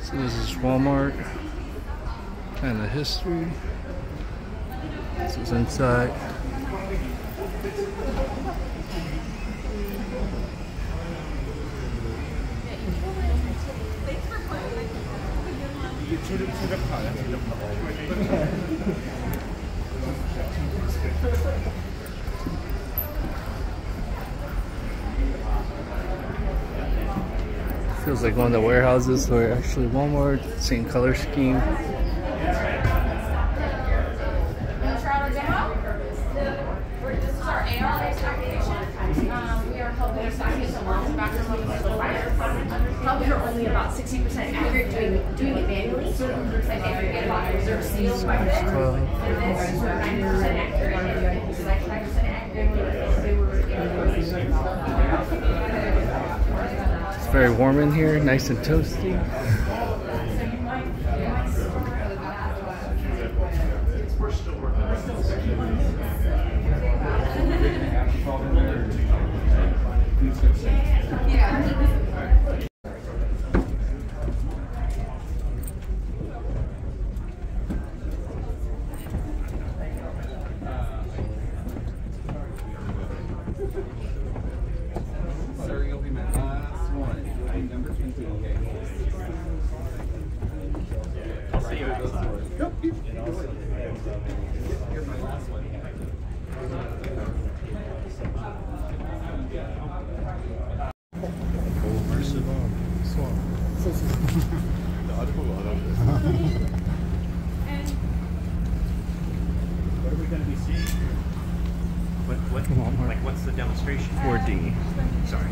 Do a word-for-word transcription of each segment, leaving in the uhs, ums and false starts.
So this is Walmart, kind of history. This is inside. Feels like one of the warehouses where actually Walmart, same color scheme. Probably are only about sixty percent accurate doing doing it manually. Like they forget about reserve seals by then. And then we're ninety percent accurate. It's like ninety percent accurate. They were It's very warm in here, nice and toasty. Sir, you'll be my last one. Number twenty. I'll see you outside. Yep. You're my last one. What are we going to be seeing? What, what, like, what's the demonstration? four D. Sorry.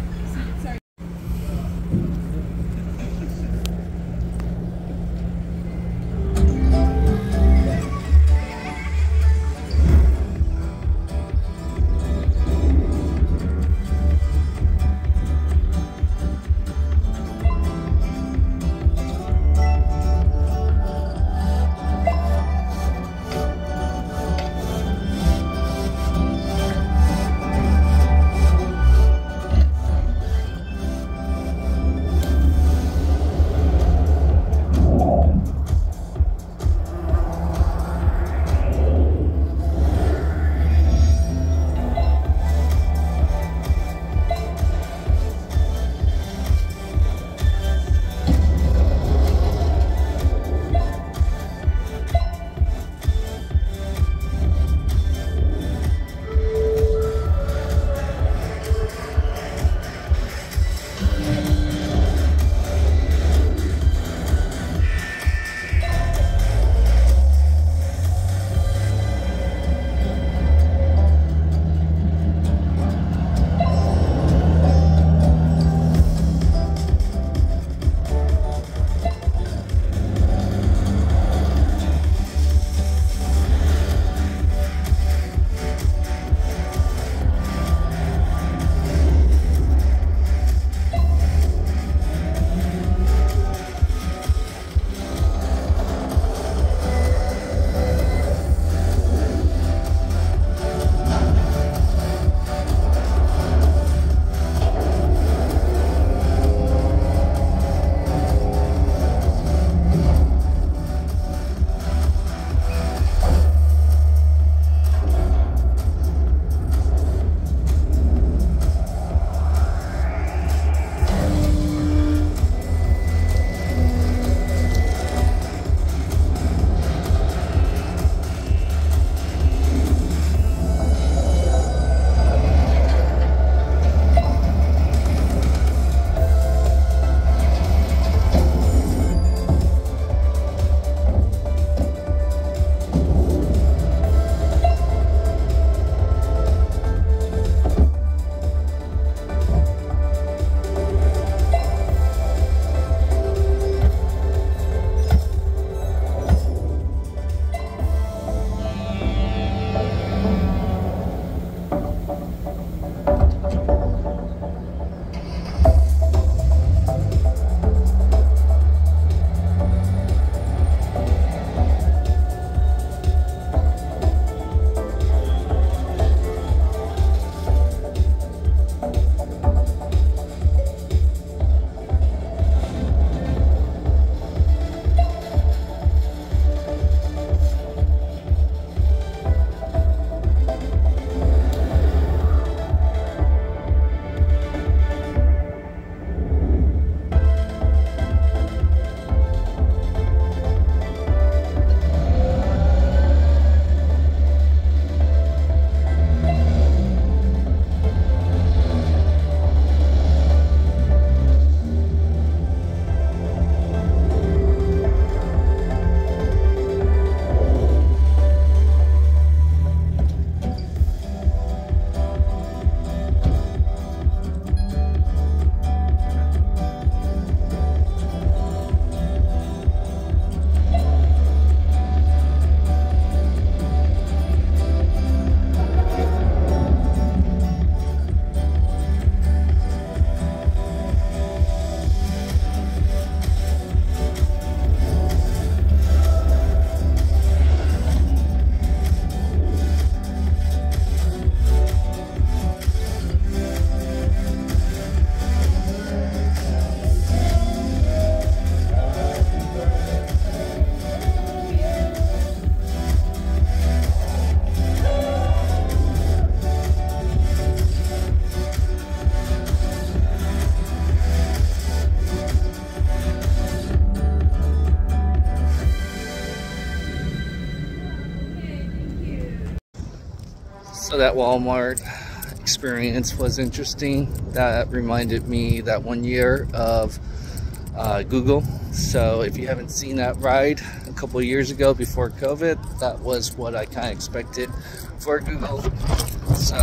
So that Walmart experience was interesting. That reminded me that one year of uh, Google. So if you haven't seen that ride a couple of years ago before COVID, that was what I kind of expected for Google. So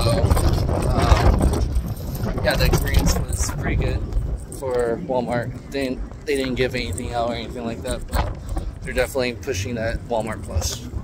um, yeah, the experience was pretty good for Walmart. They didn't, they didn't give anything out or anything like that, but they're definitely pushing that Walmart Plus.